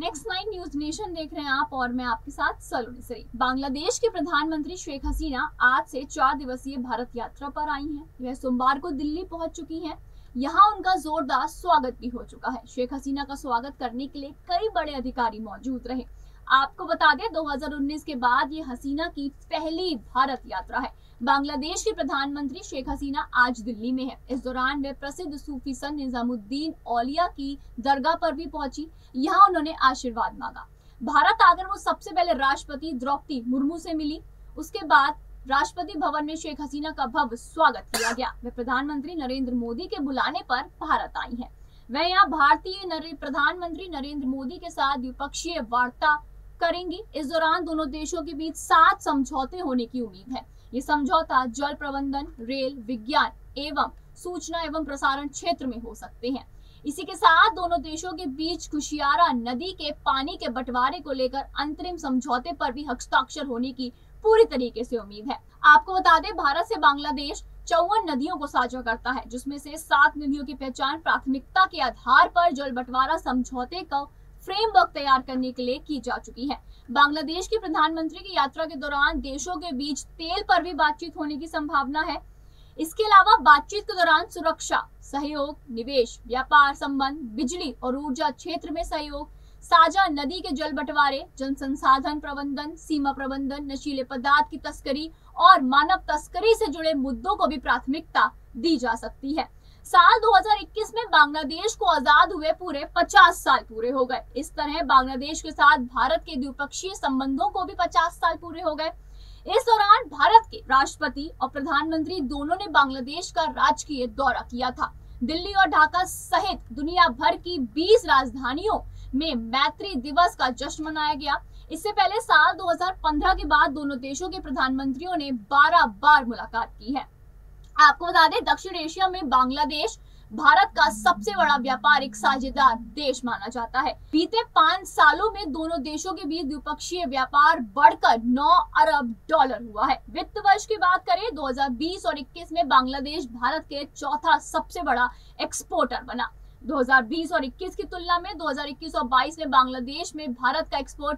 Next 9 news nation देख रहे हैं आप और मैं आपके साथ सलोनी सरी। बांग्लादेश के प्रधानमंत्री शेख हसीना आज से 4 दिवसीय भारत यात्रा पर आई हैं। वह सोमवार को दिल्ली पहुंच चुकी हैं। यहां उनका जोरदार स्वागत भी हो चुका है। शेख हसीना का स्वागत करने के लिए कई बड़े अधिकारी मौजूद रहे। आपको बता दें 2019 के बाद ये हसीना की पहली भारत यात्रा है। बांग्लादेश के प्रधानमंत्री शेख हसीना आज दिल्ली में है। इस दौरान वे प्रसिद्ध सूफी संत निजामुद्दीन औलिया की दरगाह पर भी पहुंची। यहाँ उन्होंने आशीर्वाद मांगा। भारत आकर वो सबसे पहले राष्ट्रपति द्रौपदी मुर्मू से मिली। उसके बाद राष्ट्रपति भवन में शेख हसीना का भव्य स्वागत किया गया। वे प्रधानमंत्री नरेंद्र मोदी के बुलाने पर भारत आई हैं। वह यहाँ भारतीय प्रधानमंत्री नरेंद्र मोदी के साथ द्विपक्षीय वार्ता करेंगी। इस दौरान दोनों देशों के बीच 7 समझौते होने की उम्मीद है। ये समझौता जल प्रबंधन, रेल, विज्ञान एवं सूचना एवं प्रसारण क्षेत्र में हो सकते हैं। इसी के साथ दोनों देशों के बीच कुशियारा नदी के पानी के बंटवारे को लेकर अंतरिम समझौते पर भी हस्ताक्षर होने की पूरी तरीके से उम्मीद है। आपको बता दें भारत से बांग्लादेश 54 नदियों को साझा करता है, जिसमें से 7 नदियों की पहचान प्राथमिकता के आधार पर जल बंटवारा समझौते का फ्रेमवर्क तैयार करने के लिए की जा चुकी है। बांग्लादेश के प्रधानमंत्री की यात्रा के दौरान देशों के बीच तेल पर भी बातचीत होने की संभावना है। इसके अलावा बातचीत के दौरान सुरक्षा, सहयोग, निवेश, व्यापार संबंध, बिजली और ऊर्जा क्षेत्र में सहयोग, साझा नदी के जल बंटवारे, जन संसाधन प्रबंधन, सीमा प्रबंधन, नशीले पदार्थ की तस्करी और मानव तस्करी से जुड़े मुद्दों को भी प्राथमिकता दी जा सकती है। साल 2021 में बांग्लादेश को आजाद हुए पूरे 50 साल पूरे हो गए। इस तरह बांग्लादेश के साथ भारत के द्विपक्षीय संबंधों को भी 50 साल पूरे हो गए। इस दौरान भारत के राष्ट्रपति और प्रधानमंत्री दोनों ने बांग्लादेश का राजकीय दौरा किया था। दिल्ली और ढाका सहित दुनिया भर की 20 राजधानियों में मैत्री दिवस का जश्न मनाया गया। इससे पहले साल 2015 के बाद दोनों देशों के प्रधानमंत्रियों ने 12 बार मुलाकात की है। आपको बता दें दक्षिण एशिया में बांग्लादेश भारत का सबसे बड़ा व्यापारिक साझेदार देश माना जाता है। बीते 5 सालों में दोनों देशों के बीच द्विपक्षीय व्यापार बढ़कर 9 अरब डॉलर हुआ है। वित्त वर्ष की बात करें 2020 और 21 में बांग्लादेश भारत के चौथा सबसे बड़ा एक्सपोर्टर बना। 2020 और 21 की तुलना में 2021 और 22 में बांग्लादेश में भारत का एक्सपोर्ट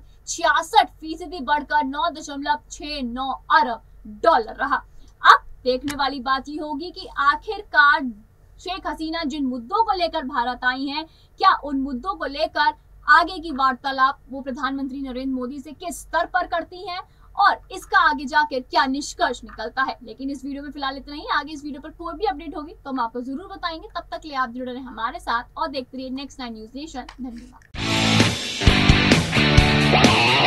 66% बढ़कर 9.69 अरब डॉलर रहा। अब देखने वाली बात ये होगी कि आखिरकार शेख हसीना जिन मुद्दों को लेकर भारत आई हैं, क्या उन मुद्दों को लेकर आगे की वार्तालाप वो प्रधानमंत्री नरेंद्र मोदी से किस स्तर पर करती हैं और इसका आगे जाकर क्या निष्कर्ष निकलता है। लेकिन इस वीडियो में फिलहाल इतना ही। आगे इस वीडियो पर कोई भी अपडेट होगी तो हम आपको जरूर बताएंगे। तब तक के लिए आप जुड़े रहे हमारे साथ और देखते रहिए नेक्स्ट 9 न्यूज नेशन। धन्यवाद।